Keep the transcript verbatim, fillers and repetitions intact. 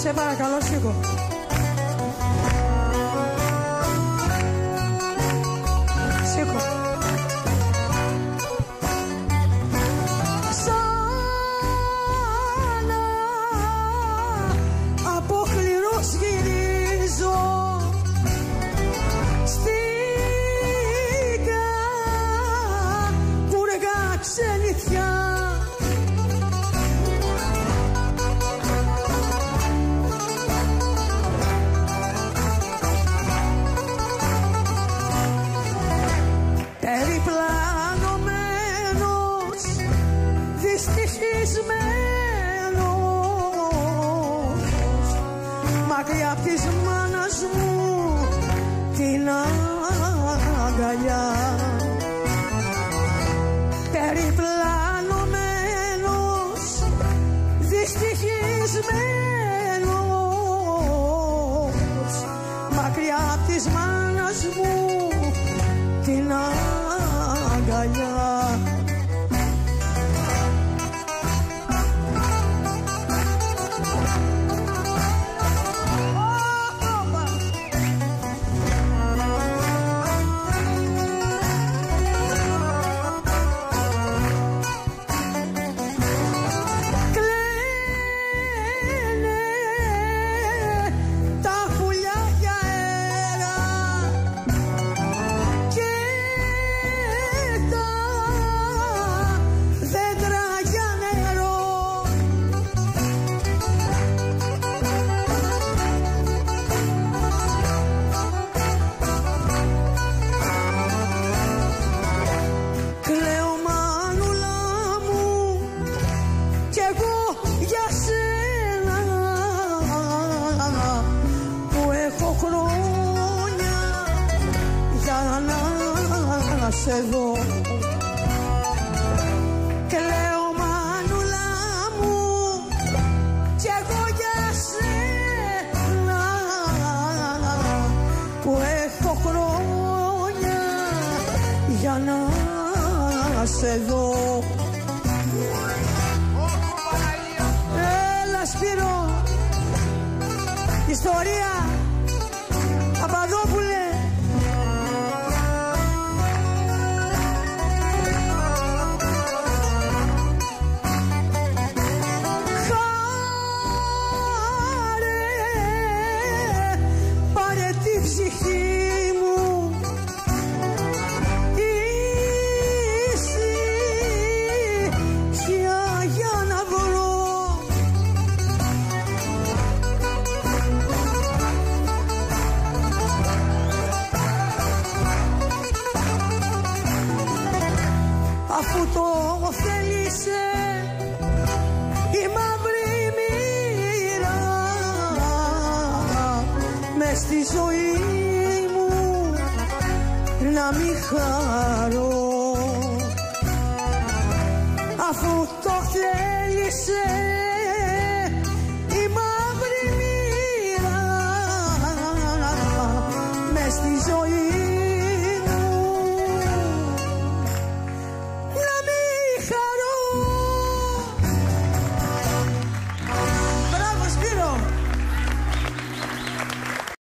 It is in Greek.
Σε παρακαλώ, σήκω. Σήκω. Σαν από χληρός γυρίζω στην κουρεγά ξενιθιά. Περιπλανωμένος, δυστυχισμένος, μακριά απ' της μάνας μου την αγκαλιά. Περιπλανωμένος, δυστυχισμένος, μακριά απ' της μάνας μου την αγκαλιά. Εδώ κλαίω μανούλα μου κι εγώ για σένα που έχω χρόνια για να σε δω. Έλα Σπύρο, ιστορία Παπαδόπουλε. Αφού το θέλησε η μαύρη μοίρα μες στη ζωή μου να μη χαρώ. Αφού το θέλησε η μαύρη μοίρα μες στη ζωή